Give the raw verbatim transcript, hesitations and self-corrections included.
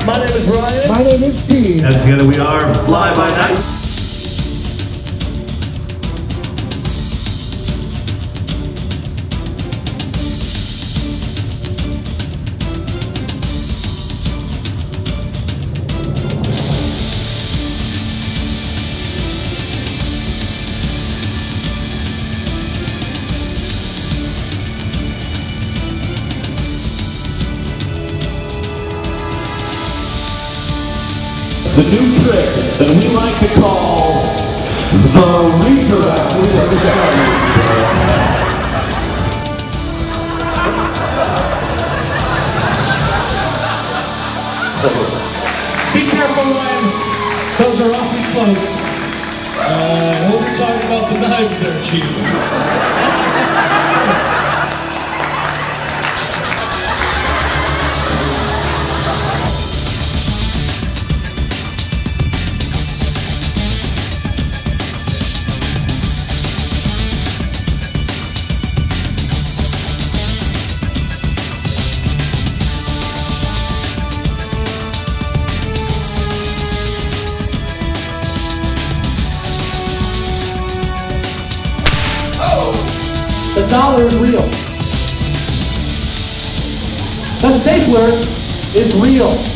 My name is Ryan. My name is Steve. And together we are Fly By Night. The new trick that we like to call the resurrect. Be careful, Ryan. Those are awfully close. Uh, I hope you're talking about the knives there, Chief. The dollar is real. The stapler is real.